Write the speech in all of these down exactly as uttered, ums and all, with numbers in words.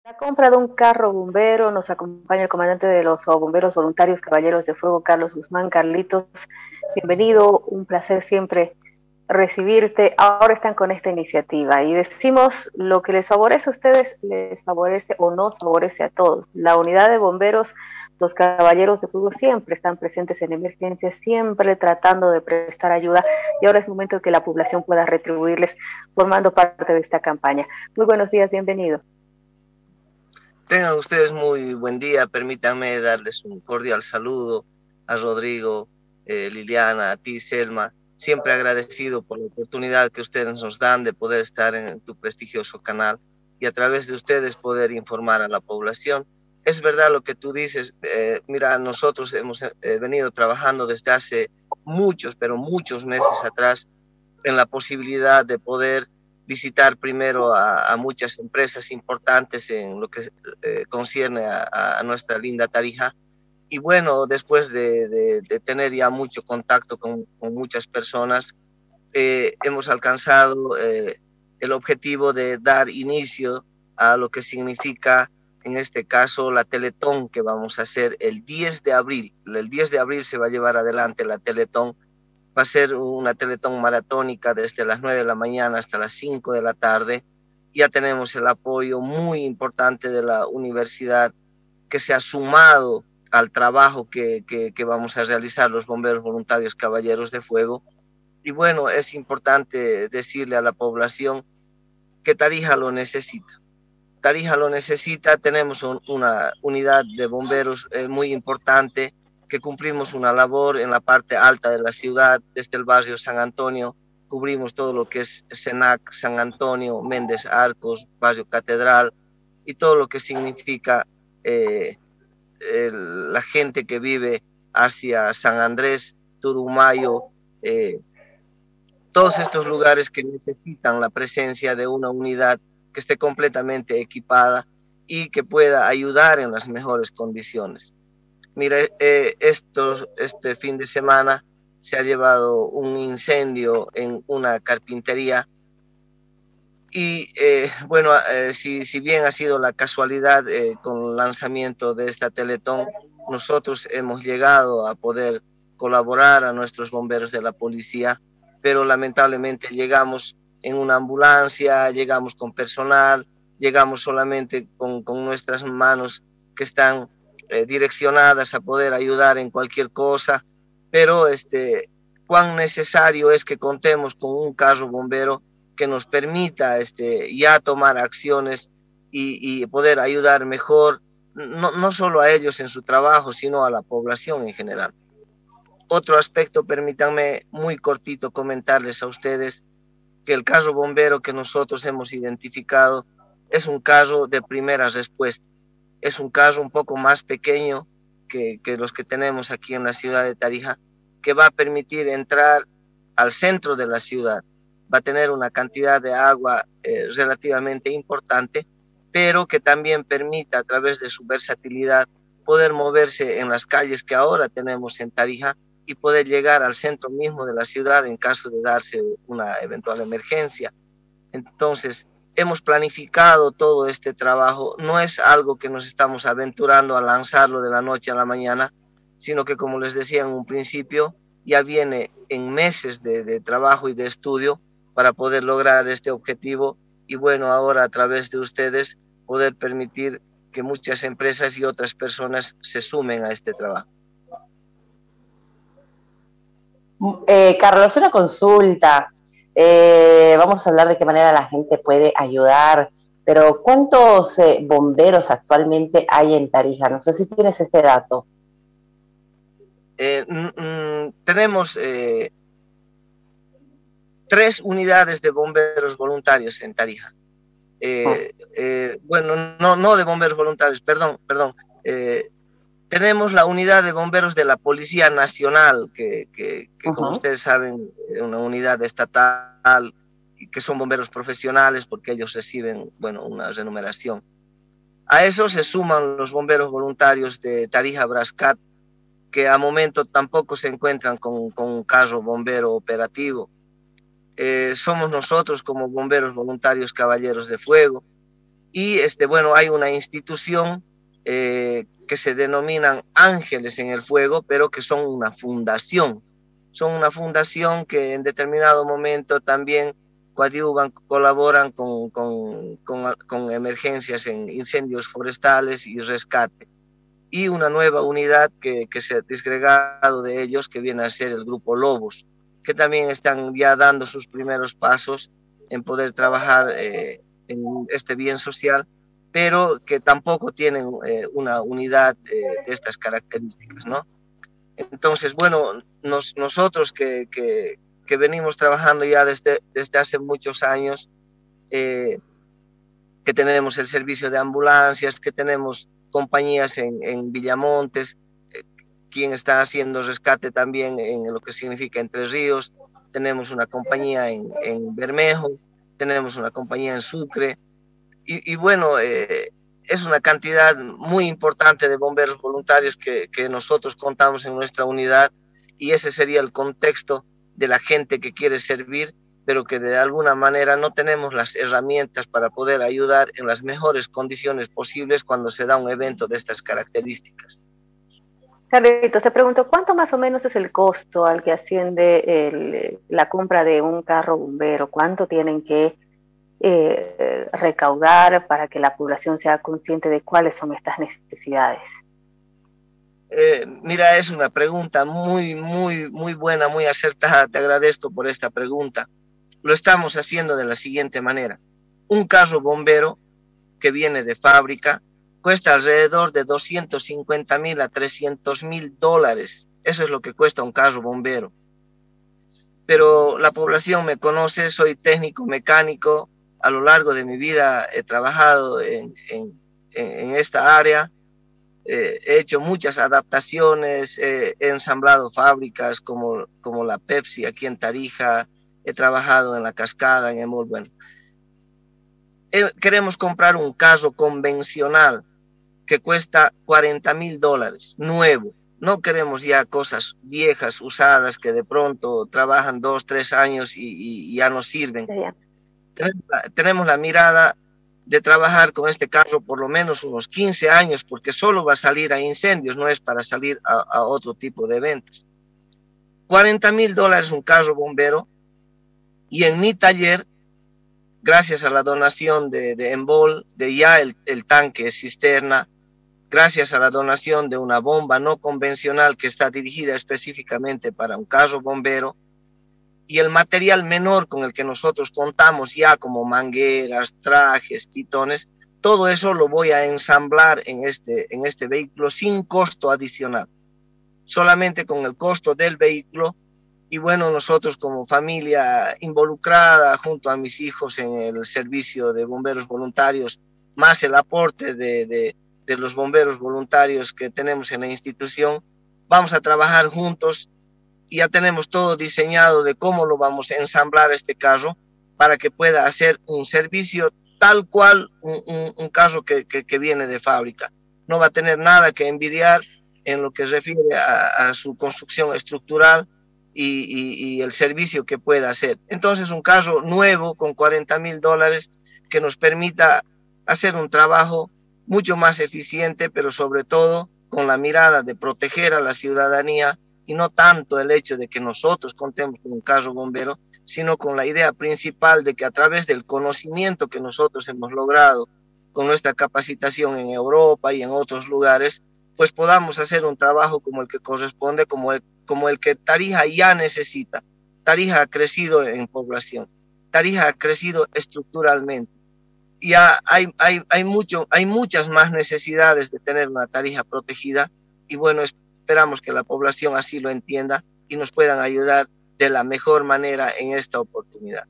La compra de un carro bombero, nos acompaña el comandante de los bomberos voluntarios Caballeros de Fuego, Carlos Guzmán. Carlitos, bienvenido, un placer siempre recibirte. Ahora están con esta iniciativa y decimos lo que les favorece a ustedes, les favorece o nos favorece a todos. La unidad de bomberos, los Caballeros de Fuego siempre están presentes en emergencias, siempre tratando de prestar ayuda, y ahora es momento de que la población pueda retribuirles formando parte de esta campaña. Muy buenos días, bienvenido. Tengan ustedes muy buen día. Permítanme darles un cordial saludo a Rodrigo, eh, Liliana, a ti, Selma. Siempre agradecido por la oportunidad que ustedes nos dan de poder estar en tu prestigioso canal y a través de ustedes poder informar a la población. Es verdad lo que tú dices. Eh, mira, nosotros hemos eh, venido trabajando desde hace muchos, pero muchos meses atrás en la posibilidad de poder visitar primero a, a muchas empresas importantes en lo que eh, concierne a, a nuestra linda Tarija. Y bueno, después de, de, de tener ya mucho contacto con, con muchas personas, eh, hemos alcanzado eh, el objetivo de dar inicio a lo que significa, en este caso, la Teletón que vamos a hacer el diez de abril. El diez de abril se va a llevar adelante la Teletón. Va a ser una Teletón maratónica desde las nueve de la mañana hasta las cinco de la tarde. Ya tenemos el apoyo muy importante de la universidad que se ha sumado al trabajo que, que, que vamos a realizar los bomberos voluntarios Caballeros de Fuego. Y bueno, es importante decirle a la población que Tarija lo necesita. Tarija lo necesita. Tenemos un, una unidad de bomberos eh, muy importante, que cumplimos una labor en la parte alta de la ciudad, desde el barrio San Antonio. Cubrimos todo lo que es Senac, San Antonio, Méndez Arcos, barrio Catedral, y todo lo que significa eh, el, la gente que vive hacia San Andrés, Turumayo, eh, todos estos lugares que necesitan la presencia de una unidad que esté completamente equipada y que pueda ayudar en las mejores condiciones. Mire, eh, esto, este fin de semana se ha llevado un incendio en una carpintería y eh, bueno, eh, si, si bien ha sido la casualidad eh, con el lanzamiento de esta Teletón, nosotros hemos llegado a poder colaborar a nuestros bomberos de la policía, pero lamentablemente llegamos en una ambulancia, llegamos con personal, llegamos solamente con, con nuestras manos que están eh, direccionadas a poder ayudar en cualquier cosa, pero este, cuán necesario es que contemos con un carro bombero que nos permita este, ya tomar acciones y, y poder ayudar mejor, no, no solo a ellos en su trabajo, sino a la población en general. Otro aspecto, permítanme muy cortito comentarles a ustedes que el carro bombero que nosotros hemos identificado es un carro de primera respuesta. Es un carro un poco más pequeño que, que los que tenemos aquí en la ciudad de Tarija, que va a permitir entrar al centro de la ciudad. Va a tener una cantidad de agua eh, relativamente importante, pero que también permita a través de su versatilidad poder moverse en las calles que ahora tenemos en Tarija y poder llegar al centro mismo de la ciudad en caso de darse una eventual emergencia. Entonces, hemos planificado todo este trabajo. No es algo que nos estamos aventurando a lanzarlo de la noche a la mañana, sino que, como les decía en un principio, ya viene en meses de, de trabajo y de estudio para poder lograr este objetivo. Y bueno, ahora a través de ustedes poder permitir que muchas empresas y otras personas se sumen a este trabajo. Eh, Carlos, una consulta. Eh, vamos a hablar de qué manera la gente puede ayudar, pero ¿cuántos eh, bomberos actualmente hay en Tarija? No sé si tienes este dato. Eh, mm, tenemos eh, tres unidades de bomberos voluntarios en Tarija. Eh, eh, bueno, no, no de bomberos voluntarios, perdón, perdón. Eh, tenemos la unidad de bomberos de la Policía Nacional, que, que, que uh-huh. como ustedes saben, es una unidad estatal y que son bomberos profesionales porque ellos reciben, bueno, una remuneración. A eso se suman los bomberos voluntarios de Tarija Brascat, que a momento tampoco se encuentran con, con un carro bombero operativo. Eh, somos nosotros como bomberos voluntarios Caballeros de Fuego. Y este, bueno, hay una institución eh, que se denominan Ángeles en el Fuego, pero que son una fundación. Son una fundación que en determinado momento también coadyuvan, colaboran con, con, con, con emergencias en incendios forestales y rescate. Y una nueva unidad que, que se ha disgregado de ellos, que viene a ser el Grupo Lobos, que también están ya dando sus primeros pasos en poder trabajar eh, en este bien social, pero que tampoco tienen eh, una unidad eh, de estas características, ¿no? Entonces, bueno, nos, nosotros que, que, que venimos trabajando ya desde, desde hace muchos años, eh, que tenemos el servicio de ambulancias, que tenemos compañías en, en Villamontes, eh, quien está haciendo rescate también en lo que significa Entre Ríos, tenemos una compañía en, en Bermejo, tenemos una compañía en Sucre, y, y bueno, eh, es una cantidad muy importante de bomberos voluntarios que, que nosotros contamos en nuestra unidad, y ese sería el contexto de la gente que quiere servir, pero que de alguna manera no tenemos las herramientas para poder ayudar en las mejores condiciones posibles cuando se da un evento de estas características. Carlitos, te pregunto, ¿cuánto más o menos es el costo al que asciende el, la compra de un carro bombero? ¿Cuánto tienen que eh, recaudar para que la población sea consciente de cuáles son estas necesidades? Eh, mira, es una pregunta muy, muy, muy buena, muy acertada. Te agradezco por esta pregunta. Lo estamos haciendo de la siguiente manera. Un carro bombero que viene de fábrica cuesta alrededor de doscientos cincuenta mil a trescientos mil dólares. Eso es lo que cuesta un carro bombero. Pero la población me conoce, soy técnico mecánico. A lo largo de mi vida he trabajado en, en, en esta área. Eh, he hecho muchas adaptaciones, eh, he ensamblado fábricas como, como la Pepsi aquí en Tarija, he trabajado en La Cascada, en Emol. Bueno, eh, queremos comprar un carro convencional que cuesta cuarenta mil dólares, nuevo. No queremos ya cosas viejas, usadas, que de pronto trabajan dos, tres años y, y, y ya no sirven. Tenemos la, tenemos la mirada de trabajar con este carro por lo menos unos quince años, porque solo va a salir a incendios, no es para salir a, a otro tipo de eventos. cuarenta mil dólares un carro bombero, y en mi taller, gracias a la donación de, de Embol, de ya el, el tanque cisterna, gracias a la donación de una bomba no convencional que está dirigida específicamente para un carro bombero, y el material menor con el que nosotros contamos ya, como mangueras, trajes, pitones, todo eso lo voy a ensamblar en este, en este vehículo sin costo adicional, solamente con el costo del vehículo. Y bueno, nosotros como familia involucrada junto a mis hijos en el servicio de bomberos voluntarios, más el aporte de, de, de los bomberos voluntarios que tenemos en la institución, vamos a trabajar juntos. Y ya tenemos todo diseñado de cómo lo vamos a ensamblar este carro para que pueda hacer un servicio tal cual un, un, un carro que, que, que viene de fábrica. No va a tener nada que envidiar en lo que refiere a, a su construcción estructural y, y, y el servicio que pueda hacer. Entonces, un carro nuevo con cuarenta mil dólares que nos permita hacer un trabajo mucho más eficiente, pero sobre todo con la mirada de proteger a la ciudadanía, y no tanto el hecho de que nosotros contemos con un carro bombero, sino con la idea principal de que a través del conocimiento que nosotros hemos logrado con nuestra capacitación en Europa y en otros lugares, pues podamos hacer un trabajo como el que corresponde, como el, como el que Tarija ya necesita. Tarija ha crecido en población, Tarija ha crecido estructuralmente. Ya hay, hay, hay, mucho, hay muchas más necesidades de tener una Tarija protegida, y bueno, es esperamos que la población así lo entienda y nos puedan ayudar de la mejor manera en esta oportunidad.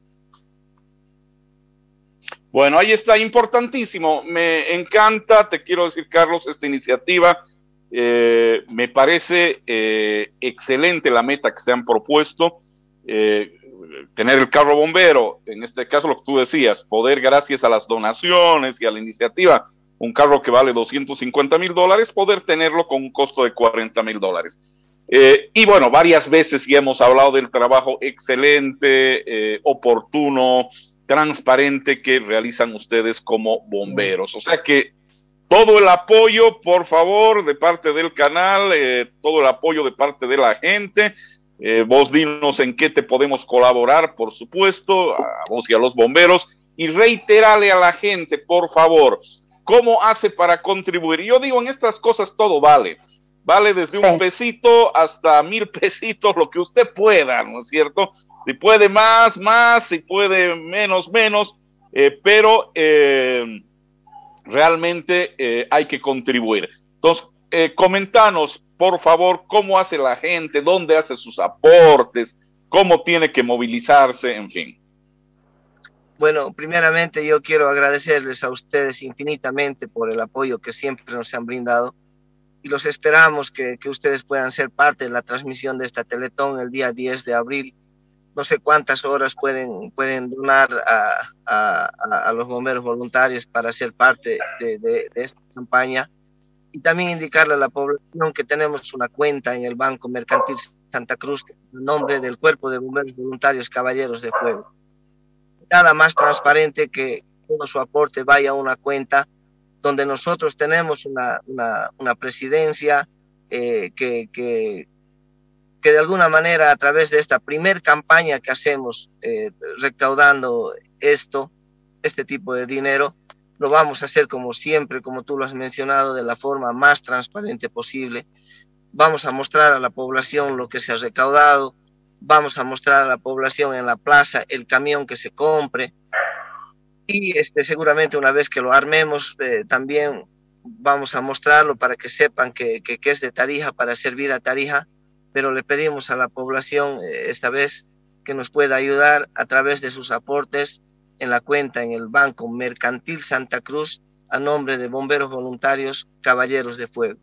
Bueno, ahí está, importantísimo. Me encanta, te quiero decir, Carlos, esta iniciativa. Eh, me parece eh, excelente la meta que se han propuesto. Eh, tener el carro bombero, en este caso lo que tú decías, poder, gracias a las donaciones y a la iniciativa, un carro que vale doscientos cincuenta mil dólares, poder tenerlo con un costo de cuarenta mil dólares. Eh, y bueno, varias veces ya hemos hablado del trabajo excelente, eh, oportuno, transparente que realizan ustedes como bomberos. O sea que todo el apoyo, por favor, de parte del canal, eh, todo el apoyo de parte de la gente. Eh, vos dinos en qué te podemos colaborar, por supuesto, a vos y a los bomberos, y reiterale a la gente, por favor, cómo hace para contribuir. Yo digo, en estas cosas todo vale. Vale desde sí. un pesito hasta mil pesitos, lo que usted pueda, ¿no es cierto? Si puede más, más, si puede menos, menos, eh, pero eh, realmente eh, hay que contribuir. Entonces, eh, comentanos, por favor, cómo hace la gente, dónde hace sus aportes, cómo tiene que movilizarse, en fin. Bueno, primeramente yo quiero agradecerles a ustedes infinitamente por el apoyo que siempre nos han brindado. Y los esperamos que, que ustedes puedan ser parte de la transmisión de esta Teletón el día diez de abril. No sé cuántas horas pueden, pueden donar a, a, a los bomberos voluntarios para ser parte de, de, de esta campaña. Y también indicarle a la población que tenemos una cuenta en el Banco Mercantil Santa Cruz, en nombre del Cuerpo de Bomberos Voluntarios Caballeros de Fuego. Nada más transparente que todo su aporte vaya a una cuenta donde nosotros tenemos una, una, una presidencia eh, que, que, que de alguna manera a través de esta primer campaña que hacemos eh, recaudando esto, este tipo de dinero, lo vamos a hacer como siempre, como tú lo has mencionado, de la forma más transparente posible. Vamos a mostrar a la población lo que se ha recaudado, vamos a mostrar a la población en la plaza el camión que se compre, y este, seguramente una vez que lo armemos, eh, también vamos a mostrarlo para que sepan que, que, que es de Tarija, para servir a Tarija, pero le pedimos a la población eh, esta vez que nos pueda ayudar a través de sus aportes en la cuenta en el Banco Mercantil Santa Cruz a nombre de Bomberos Voluntarios Caballeros de Fuego.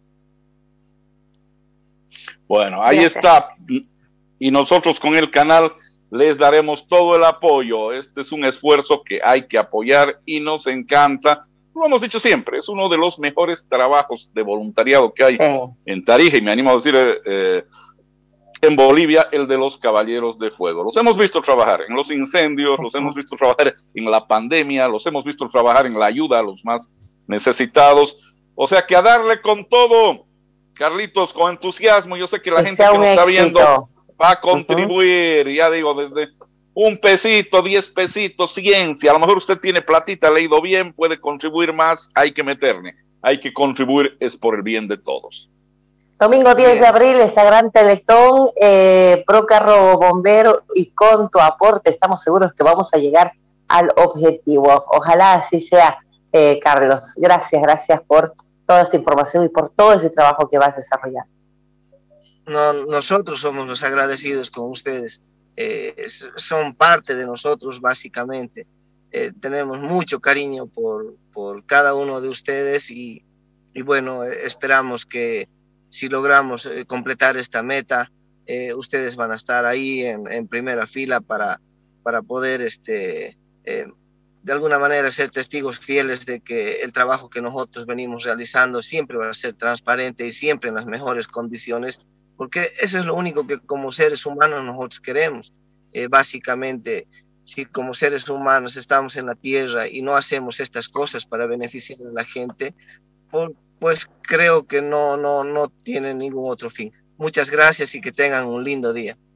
Bueno, ahí Gracias. está. Y nosotros con el canal les daremos todo el apoyo. Este es un esfuerzo que hay que apoyar y nos encanta. Lo hemos dicho siempre, es uno de los mejores trabajos de voluntariado que hay sí. en Tarija, y me animo a decir eh, en Bolivia, el de los Caballeros de Fuego. Los hemos visto trabajar en los incendios, los hemos visto trabajar en la pandemia, los hemos visto trabajar en la ayuda a los más necesitados. O sea que a darle con todo, Carlitos, con entusiasmo. Yo sé que la que gente que nos está viendo va a contribuir, uh-huh. ya digo, desde un pesito, diez pesitos, cien, si a lo mejor usted tiene platita, leído bien, puede contribuir más, hay que meterle, hay que contribuir, es por el bien de todos. Domingo diez bien. de abril, esta gran Teletón, eh, Pro Carro Bombero, y con tu aporte estamos seguros que vamos a llegar al objetivo. Ojalá así sea, eh, Carlos. Gracias, gracias por toda esta información y por todo ese trabajo que vas a desarrollar. No, nosotros somos los agradecidos con ustedes, eh, son parte de nosotros básicamente, eh, tenemos mucho cariño por, por cada uno de ustedes y, y bueno, eh, esperamos que si logramos eh, completar esta meta, eh, ustedes van a estar ahí en, en primera fila para, para poder este, eh, de alguna manera ser testigos fieles de que el trabajo que nosotros venimos realizando siempre va a ser transparente y siempre en las mejores condiciones, porque eso es lo único que como seres humanos nosotros queremos. Eh, básicamente, si como seres humanos estamos en la tierra y no hacemos estas cosas para beneficiar a la gente, por, pues creo que no, no, no tiene ningún otro fin. Muchas gracias y que tengan un lindo día.